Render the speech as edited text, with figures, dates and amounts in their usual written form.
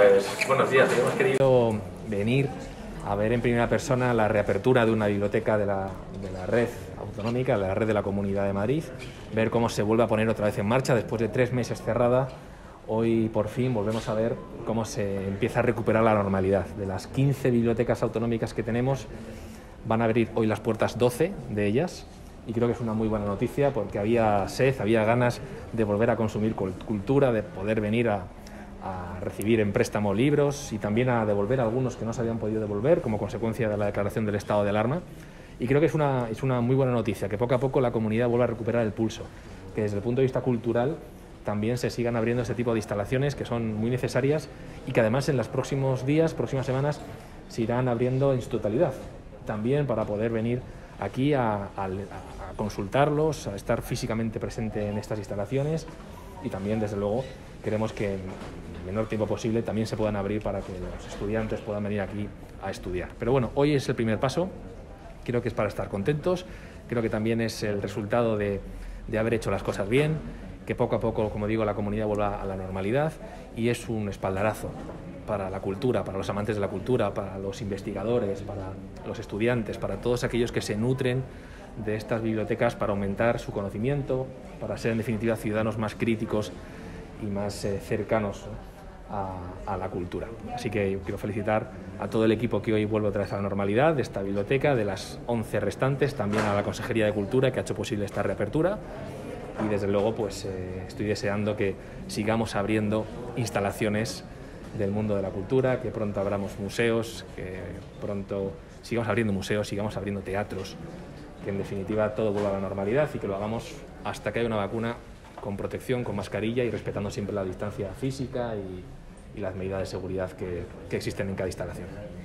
Pues buenos días, hemos querido venir a ver en primera persona la reapertura de una biblioteca de la red autonómica, de la red de la Comunidad de Madrid, ver cómo se vuelve a poner otra vez en marcha después de 3 meses cerrada. Hoy por fin volvemos a ver cómo se empieza a recuperar la normalidad. De las 15 bibliotecas autonómicas que tenemos, van a abrir hoy las puertas 12 de ellas, y creo que es una muy buena noticia porque había sed, había ganas de volver a consumir cultura, de poder venir a recibir en préstamo libros y también a devolver algunos que no se habían podido devolver como consecuencia de la declaración del estado de alarma. Y creo que es una muy buena noticia, que poco a poco la comunidad vuelva a recuperar el pulso, que desde el punto de vista cultural también se sigan abriendo este tipo de instalaciones que son muy necesarias y que además en los próximos días, próximas semanas, se irán abriendo en su totalidad, también para poder venir aquí a consultarlos, a estar físicamente presente en estas instalaciones, y también, desde luego, queremos que en el menor tiempo posible también se puedan abrir para que los estudiantes puedan venir aquí a estudiar. Pero bueno, hoy es el primer paso, creo que es para estar contentos, creo que también es el resultado de haber hecho las cosas bien, que poco a poco, como digo, la comunidad vuelva a la normalidad, y es un espaldarazo para la cultura, para los amantes de la cultura, para los investigadores, para los estudiantes, para todos aquellos que se nutren de estas bibliotecas para aumentar su conocimiento, para ser en definitiva ciudadanos más críticos y más cercanos a la cultura. Así que yo quiero felicitar a todo el equipo que hoy vuelve otra vez a la normalidad de esta biblioteca, de las 11 restantes, también a la Consejería de Cultura que ha hecho posible esta reapertura, y desde luego pues estoy deseando que sigamos abriendo instalaciones del mundo de la cultura, que pronto abramos museos, que pronto sigamos abriendo museos, sigamos abriendo teatros, que en definitiva todo vuelva a la normalidad y que lo hagamos hasta que haya una vacuna con protección, con mascarilla y respetando siempre la distancia física y las medidas de seguridad que existen en cada instalación.